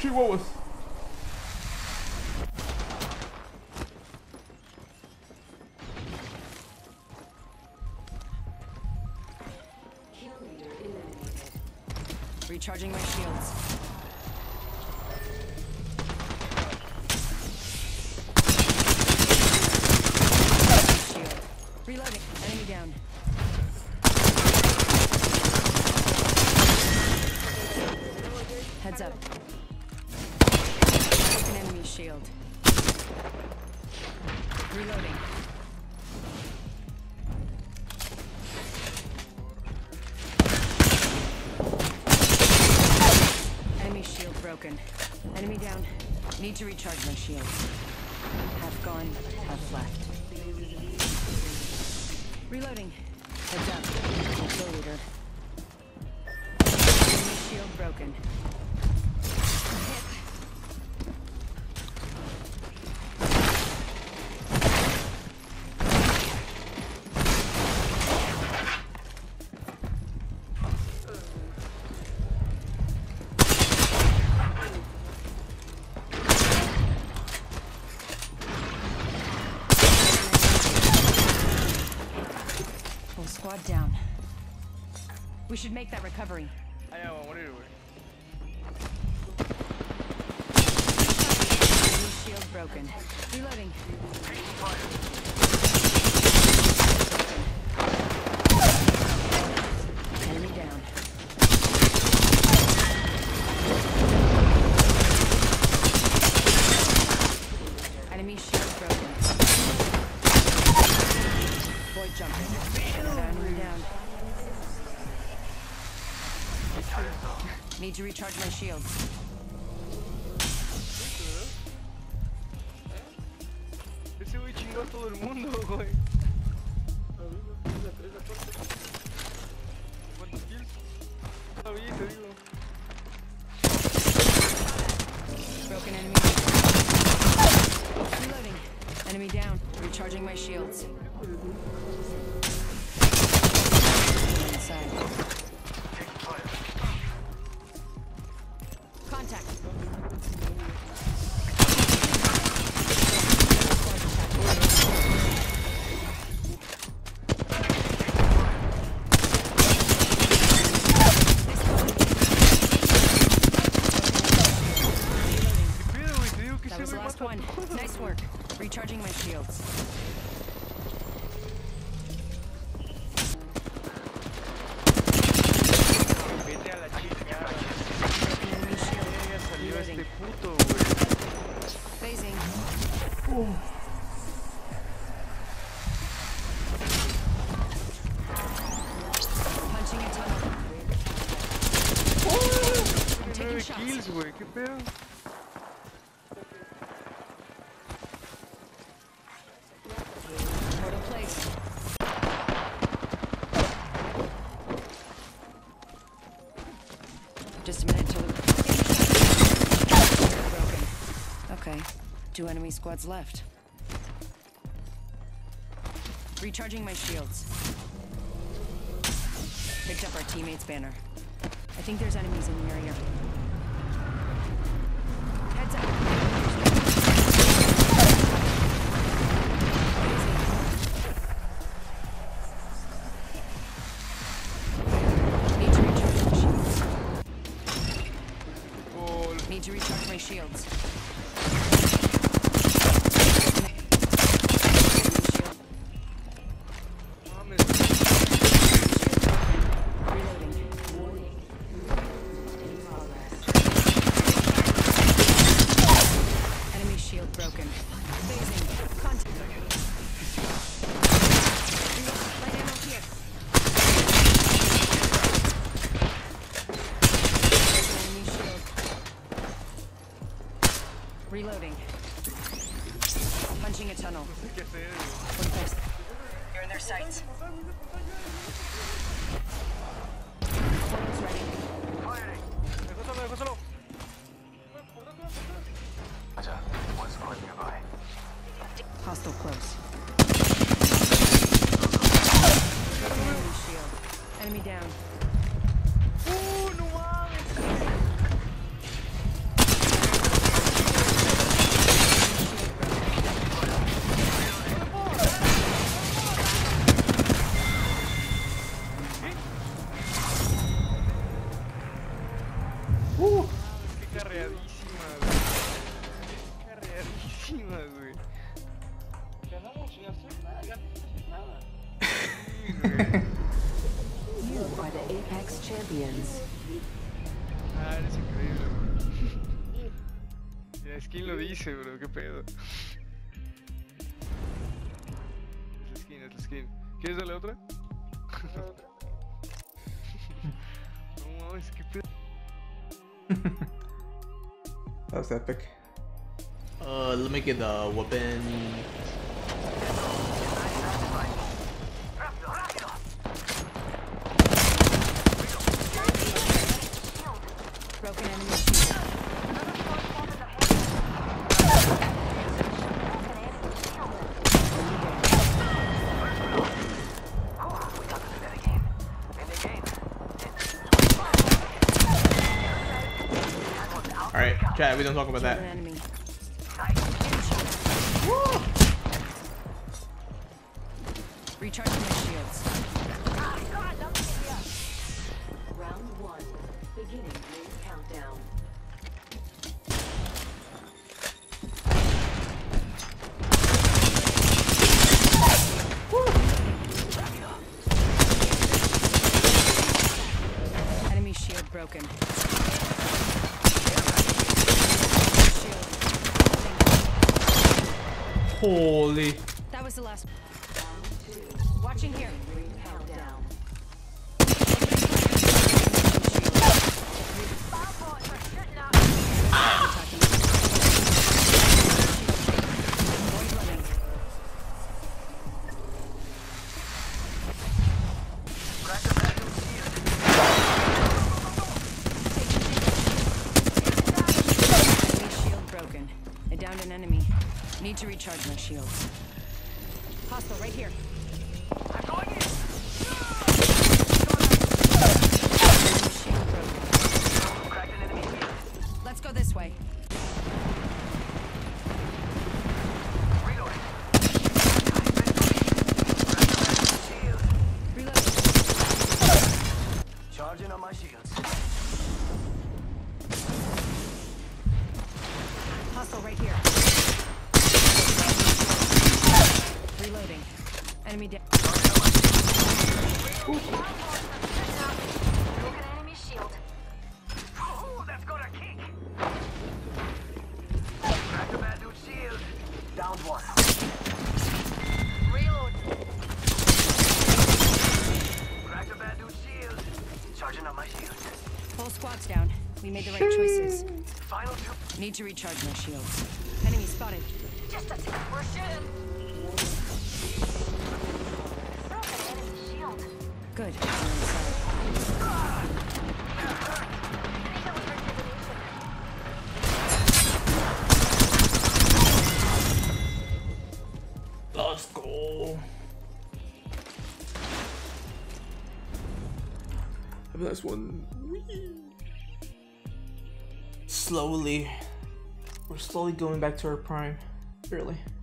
Chihuahuas. Recharging my shields. Shield. Reloading. Enemy down. Heads up. Broken enemy shield. Reloading. Enemy shield broken. Enemy down. Need to recharge my shield. Half gone, half left. Reloading. Heads up. Kill leader. Enemy shield broken. Full squad down. We should make that recovery. Allá vamos a morir, güey. Enemy shield broken. Reloading. Enemy down. Enemy shield broken. Boy jumping. Enemy down. Need to recharge my shields. Ese güey chingó a todo el mundo, güey. ¿Cuántos kills? Te digo. Broken enemy. Reloading. Enemy down. Recharging my shields. Inside. Contact. That was the last one. Nice work. Recharging my shields. Vete a la chingada. Enemy shield. Ya salió Reloading. este puto, güey. Phasing. Punching a tunnel. I'm taking 9 shots. kills, güey. ¿Qué pedo? Portal placed. Just a minute till broken. Okay. 2 enemy squads left. Recharging my shields. Picked up our teammate's banner. I think there's enemies in the area. Heads up. Need to recharge my shields. Reloading. Enemy shield broken. Phasing. Contact. Light ammo here. Enemy shield. Reloading. Punching a tunnel. You're in their sights. Portal's ready. Dejó solo. Hostile close. Enemy shield. Enemy down. No mames. Qué carreadísima, güey. Carreadísima, güey. Ganamos sin hacer nada, ganamos sin hacer nada. Sí, güey. You are the Apex champions. Ah, eres increíble, bro. La skin lo dice, bro, qué pedo. Es la skin. ¿Quieres darle otra? No mames, qué pedo. That was epic. Let me get the weapon. Broken enemy shield. Alright, chat, we don't talk about Killed that. an enemy. Recharging my shields. Round 1. Beginning ring countdown. Enemy shield broken. Shield. Holy. That was the last. Watching here. Ring countdown. Shield broken. I downed an enemy. Need to recharge my shields. Hostile right here. I'm going in. Shield broken. Cracked an enemy. Let's go this way. Reloading. Charging on my shields. Hostile right here. Reloading. Enemy down. Broken enemy shield. Oh, that's gonna kick. Crack the bad dude's shield. Down one. Reload. Crack the bad dude's shield. Charging up my shield. Whole squad's down. We made the right choices. Final two. Need to recharge my shields. Enemy spotted. Just a tick. We're shooting. Broken enemy shield. Good. We're inside. Let's go. Have a nice one. Whee! Slowly. We're slowly going back to our prime. Really.